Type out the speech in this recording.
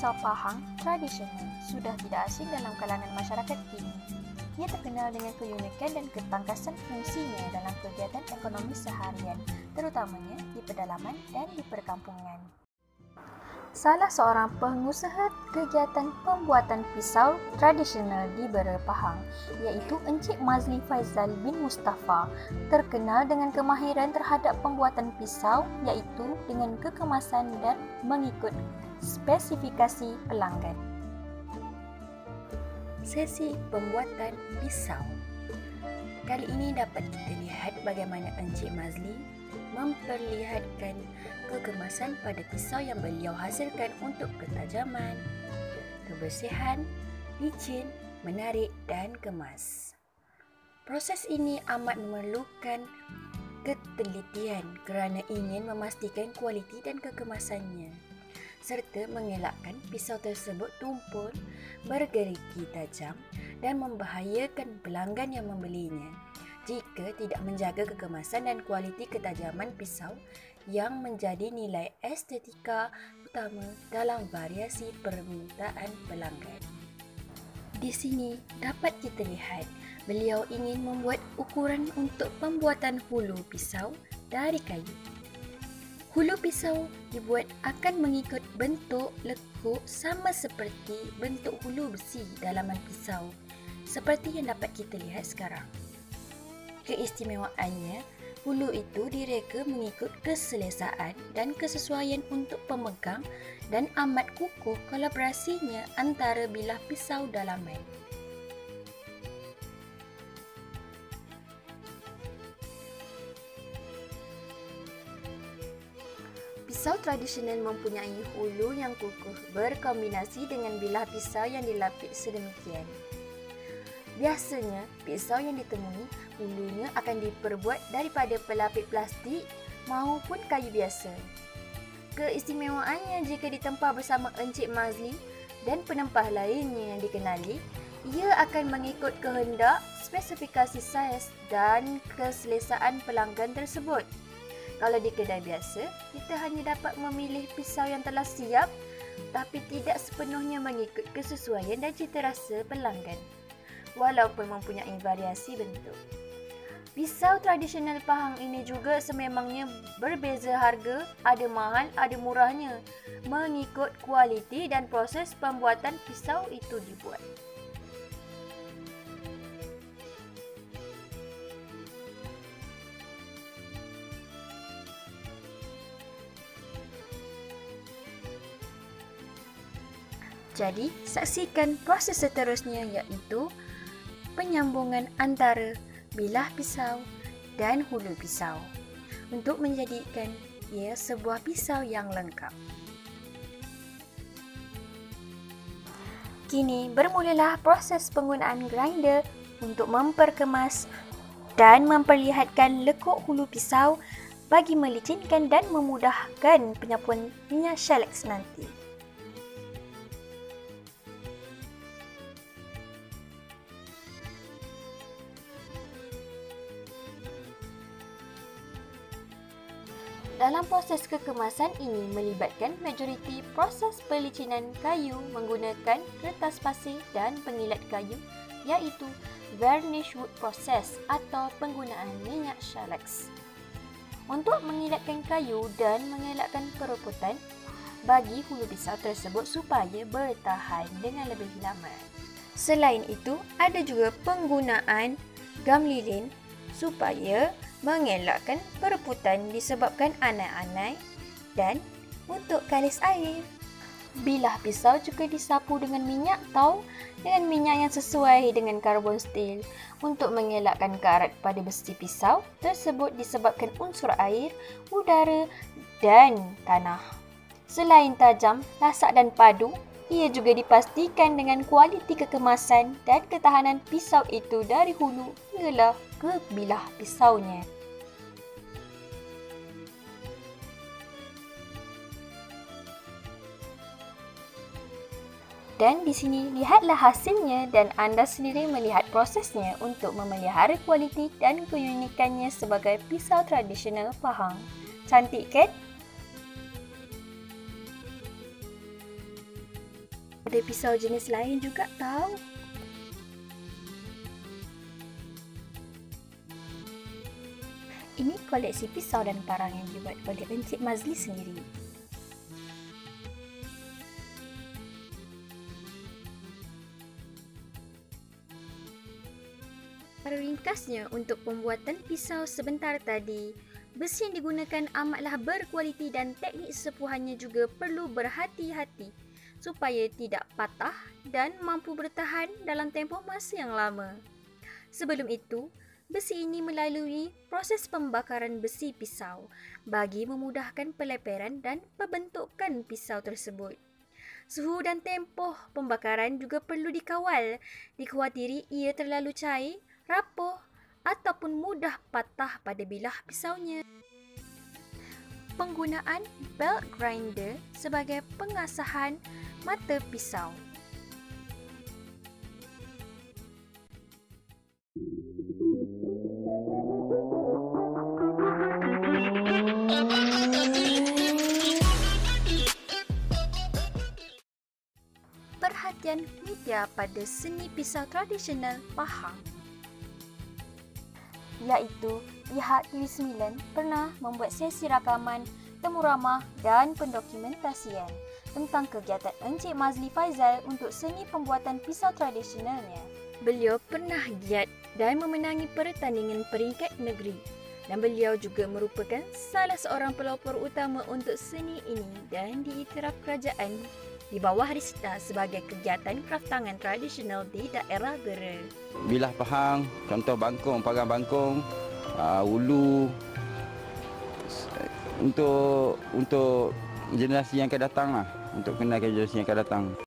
Pisau Pahang Tradisional sudah tidak asing dalam kalangan masyarakat kini. Ia terkenal dengan keunikan dan ketangkasan fungsinya dalam kegiatan ekonomi seharian, terutamanya di pedalaman dan di perkampungan. Salah seorang pengusaha kegiatan pembuatan pisau tradisional di Bera Pahang, iaitu Encik Mazli Faizal bin Mustafar, terkenal dengan kemahiran terhadap pembuatan pisau, iaitu dengan kekemasan dan mengikut spesifikasi pelanggan. Sesi pembuatan pisau. Kali ini dapat kita lihat bagaimana Encik Mazli memperlihatkan kekemasan pada pisau yang beliau hasilkan untuk ketajaman, kebersihan, licin, menarik dan kemas. Proses ini amat memerlukan ketelitian kerana ingin memastikan kualiti dan kekemasannya, serta mengelakkan pisau tersebut tumpul, bergerigi tajam dan membahayakan pelanggan yang membelinya jika tidak menjaga kekemasan dan kualiti ketajaman pisau yang menjadi nilai estetika utama dalam variasi permintaan pelanggan. Di sini dapat kita lihat beliau ingin membuat ukuran untuk pembuatan hulu pisau dari kayu. Hulu pisau dibuat akan mengikut bentuk lekuk sama seperti bentuk hulu besi dalaman pisau, seperti yang dapat kita lihat sekarang. Keistimewaannya, hulu itu direka mengikut keselesaan dan kesesuaian untuk pemegang dan amat kukuh kolaborasinya antara bilah pisau dalaman. Pisau tradisional mempunyai hulu yang kukuh berkombinasi dengan bilah pisau yang dilapis sedemikian. Biasanya, pisau yang ditemui hulunya akan diperbuat daripada pelapis plastik maupun kayu biasa. Keistimewaannya jika ditempah bersama Encik Mazli dan penempah lainnya yang dikenali, ia akan mengikut kehendak, spesifikasi saiz dan keselesaan pelanggan tersebut. Kalau di kedai biasa, kita hanya dapat memilih pisau yang telah siap tapi tidak sepenuhnya mengikut kesesuaian dan cita rasa pelanggan, walaupun mempunyai variasi bentuk. Pisau tradisional Pahang ini juga sememangnya berbeza harga, ada mahal, ada murahnya, mengikut kualiti dan proses pembuatan pisau itu dibuat. Jadi, saksikan proses seterusnya, iaitu penyambungan antara bilah pisau dan hulu pisau untuk menjadikan ia sebuah pisau yang lengkap. Kini bermulalah proses penggunaan grinder untuk memperkemas dan memperlihatkan lekuk hulu pisau bagi melicinkan dan memudahkan penyapuan minyak shellix nanti. Dalam proses kekemasan ini melibatkan majoriti proses pelicinan kayu menggunakan kertas pasir dan pengilat kayu, iaitu varnish wood process atau penggunaan minyak shellix. Untuk mengilatkan kayu dan mengelakkan keruputan bagi hulu pisau tersebut supaya bertahan dengan lebih lama. Selain itu, ada juga penggunaan gam lilin supaya mengelakkan pereputan disebabkan anai-anai dan untuk kalis air. Bilah pisau juga disapu dengan minyak atau dengan minyak yang sesuai dengan karbon steel untuk mengelakkan karat pada besi pisau tersebut disebabkan unsur air, udara dan tanah. Selain tajam, lasak dan padu, ia juga dipastikan dengan kualiti kekemasan dan ketahanan pisau itu dari hulu hinggalah ke bilah pisaunya. Dan di sini lihatlah hasilnya dan anda sendiri melihat prosesnya untuk memelihara kualiti dan keunikannya sebagai pisau tradisional Pahang. Cantik kan? Ada pisau jenis lain juga tahu. Ini koleksi pisau dan parang yang dibuat oleh Encik Mazli sendiri. Pada ringkasnya, untuk pembuatan pisau sebentar tadi, besi yang digunakan amatlah berkualiti dan teknik sepuhannya juga perlu berhati-hati supaya tidak patah dan mampu bertahan dalam tempoh masa yang lama. Sebelum itu, besi ini melalui proses pembakaran besi pisau bagi memudahkan peleperan dan pembentukan pisau tersebut. Suhu dan tempoh pembakaran juga perlu dikawal. Dikhawatiri ia terlalu cair, rapuh ataupun mudah patah pada bilah pisaunya. Penggunaan belt grinder sebagai pengasahan mata pisau. Perhatian media pada seni pisau tradisional Pahang, iaitu pihak TV9 pernah membuat sesi rakaman, temu ramah dan pendokumentasian tentang kegiatan Encik Mazli Faizal untuk seni pembuatan pisau tradisionalnya. Beliau pernah giat dan memenangi pertandingan peringkat negeri dan beliau juga merupakan salah seorang pelopor utama untuk seni ini dan diiktiraf kerajaan di bawah Risda sebagai kegiatan kraftangan tradisional di daerah Gera. Bilah Pahang, contoh bangkong, pagang bangkong, ulu untuk generasi yang akan datang lah, untuk kenalkan generasi yang akan datang.